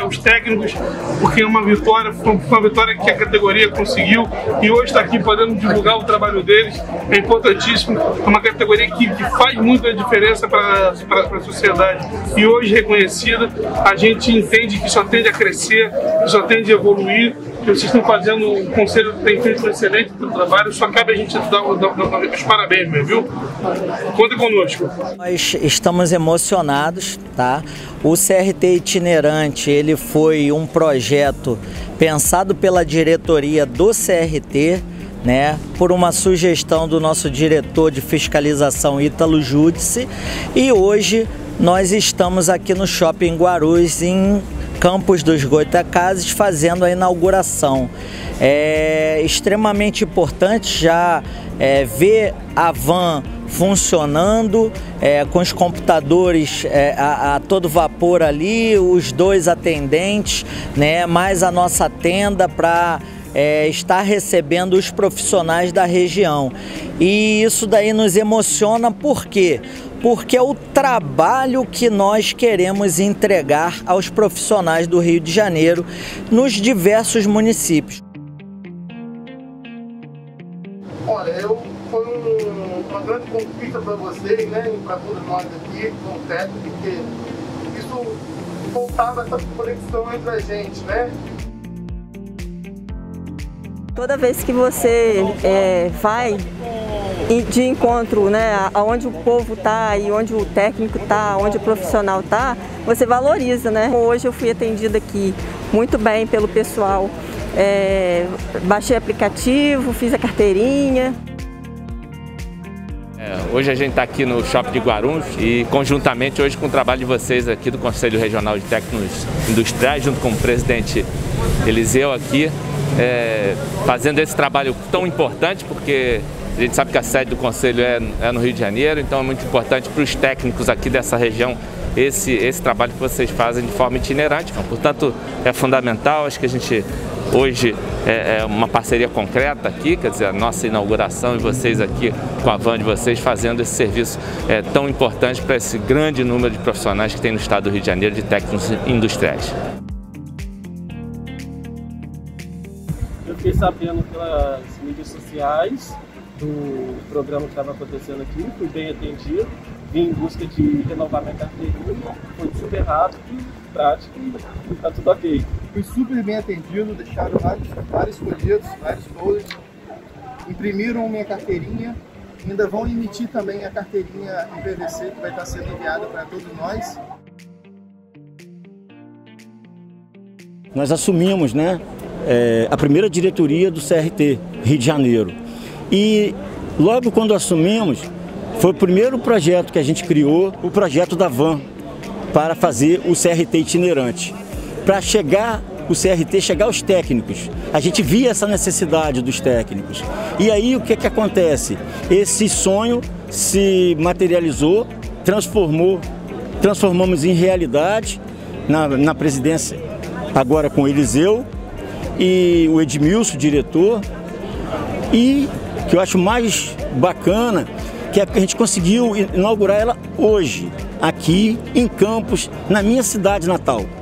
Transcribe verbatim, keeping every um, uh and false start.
aos técnicos, porque é uma vitória, foi uma vitória que a categoria conseguiu e hoje está aqui podendo divulgar o trabalho deles, é importantíssimo, é uma categoria que, que faz muita diferença para a sociedade e hoje reconhecida, a gente entende que só tende a crescer, que só tende a evoluir, que vocês estão fazendo, o Conselho tem feito um excelente trabalho, só cabe a gente dar, dar, dar, dar os parabéns, viu? Conta conosco. Nós estamos emocionados, tá? O C R T itinerante, ele foi um projeto pensado pela diretoria do C R T, né, por uma sugestão do nosso diretor de fiscalização Ítalo Júdice, e hoje nós estamos aqui no Shopping Guarulhos, em Campos dos Goitacazes, fazendo a inauguração. É extremamente importante já é, ver a van funcionando, é, com os computadores é, a, a todo vapor ali, os dois atendentes, né, mais a nossa tenda para É, estar recebendo os profissionais da região. E isso daí nos emociona, por quê? Porque é o trabalho que nós queremos entregar aos profissionais do Rio de Janeiro nos diversos municípios. Olha, eu, foi um, uma grande conquista para vocês, né, e para todos nós aqui, como técnico, porque isso faltava essa conexão entre a gente, né? Toda vez que você é, vai de encontro, né, aonde o povo está e onde o técnico está, onde o profissional está, você valoriza, né? Hoje eu fui atendida aqui muito bem pelo pessoal, é, baixei aplicativo, fiz a carteirinha. É, hoje a gente está aqui no Shopping de Guarulhos e conjuntamente hoje com o trabalho de vocês aqui do Conselho Regional de Técnicos Industriais, junto com o presidente Eliseu aqui, É, fazendo esse trabalho tão importante, porque a gente sabe que a sede do Conselho é, é no Rio de Janeiro, então é muito importante para os técnicos aqui dessa região esse, esse trabalho que vocês fazem de forma itinerante. Então, portanto, é fundamental, acho que a gente hoje é, é uma parceria concreta aqui, quer dizer, a nossa inauguração e vocês aqui com a van de vocês fazendo esse serviço é, tão importante para esse grande número de profissionais que tem no estado do Rio de Janeiro de técnicos industriais. Eu fiquei sabendo pelas mídias sociais do programa que estava acontecendo aqui, fui bem atendido, vim em busca de renovar minha carteirinha, foi super rápido, prático e está tudo ok. Fui super bem atendido, deixaram vários, vários folhetos, vários folders, imprimiram minha carteirinha, ainda vão emitir também a carteirinha em P V C que vai estar sendo enviada para todos nós. Nós assumimos, né, é, a primeira diretoria do C R T, Rio de Janeiro. E logo quando assumimos, foi o primeiro projeto que a gente criou, o projeto da van, para fazer o C R T itinerante. Para chegar, o C R T chegar aos técnicos. A gente via essa necessidade dos técnicos. E aí o que que acontece? Esse sonho se materializou, transformou, transformamos em realidade na, na presidência, agora com o Eliseu e o Edmilson, diretor, e que eu acho mais bacana, que a gente conseguiu inaugurar ela hoje, aqui em Campos, na minha cidade natal.